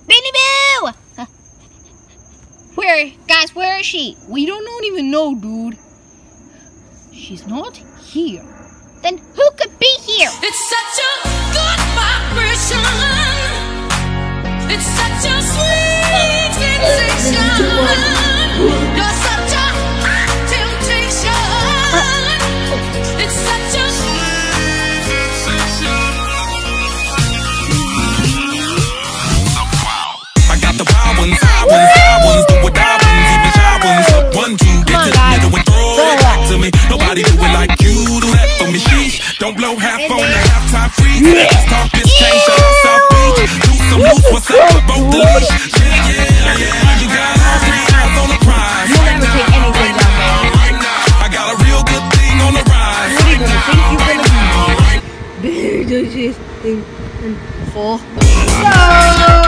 Beanie Boo! Where is she? We don't even know, dude. She's not here. Then who could be here? It's such a good vibration. It's such a sweet sensation. You're such a hot temptation. It's such a I got the wild ones, high ones, do what I ones, even shy ones. Up 1, 2, get to the middle and throw it back to me. Nobody do it like you do that for me. Sheesh, don't blow half on the halftime free. Let's talk this change, shout out South Beach. Do some loose, what's up with both the leash? Yeah. You got all 3 eyes on the prize. You'll never take anything down there. I got a real good thing on the rise. What are you gonna think you're gonna be? 4. No!